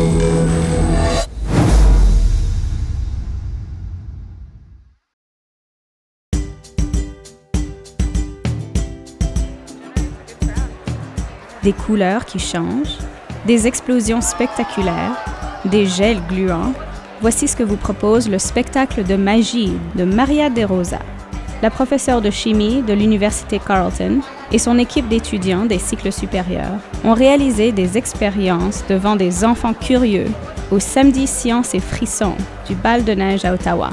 Des couleurs qui changent, des explosions spectaculaires, des gels gluants. Voici ce que vous propose le spectacle de magie de Maria De Rosa. La professeure de chimie de l'Université Carleton et son équipe d'étudiants des cycles supérieurs ont réalisé des expériences devant des enfants curieux au Samedi Sciences et Frissons du Bal de neige à Ottawa.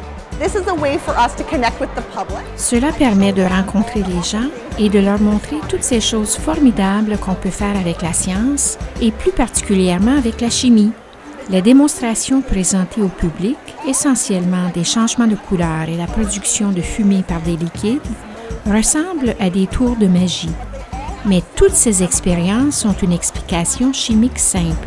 Cela permet de rencontrer les gens et de leur montrer toutes ces choses formidables qu'on peut faire avec la science et plus particulièrement avec la chimie. Les démonstrations présentées au public, essentiellement des changements de couleur et la production de fumée par des liquides, ressemblent à des tours de magie. Mais toutes ces expériences ont une explication chimique simple.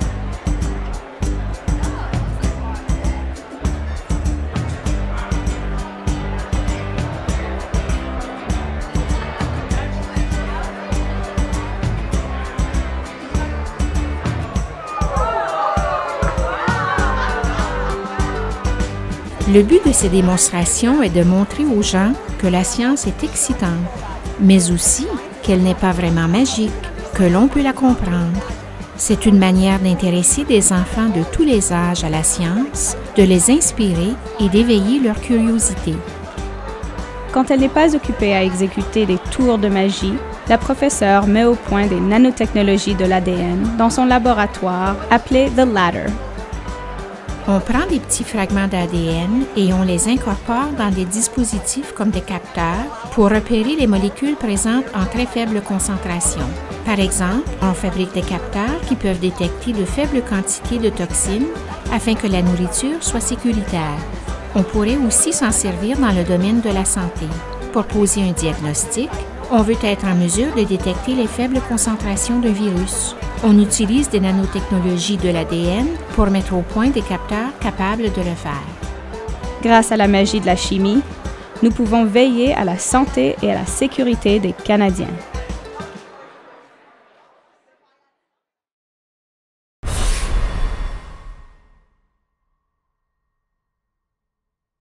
Le but de ces démonstrations est de montrer aux gens que la science est excitante, mais aussi qu'elle n'est pas vraiment magique, que l'on peut la comprendre. C'est une manière d'intéresser des enfants de tous les âges à la science, de les inspirer et d'éveiller leur curiosité. Quand elle n'est pas occupée à exécuter des tours de magie, la professeure met au point des nanotechnologies de l'ADN dans son laboratoire appelé The Ladder. On prend des petits fragments d'ADN et on les incorpore dans des dispositifs comme des capteurs pour repérer les molécules présentes en très faible concentration. Par exemple, on fabrique des capteurs qui peuvent détecter de faibles quantités de toxines afin que la nourriture soit sécuritaire. On pourrait aussi s'en servir dans le domaine de la santé. Pour poser un diagnostic, on veut être en mesure de détecter les faibles concentrations de virus. On utilise des nanotechnologies de l'ADN pour mettre au point des capteurs capables de le faire. Grâce à la magie de la chimie, nous pouvons veiller à la santé et à la sécurité des Canadiens.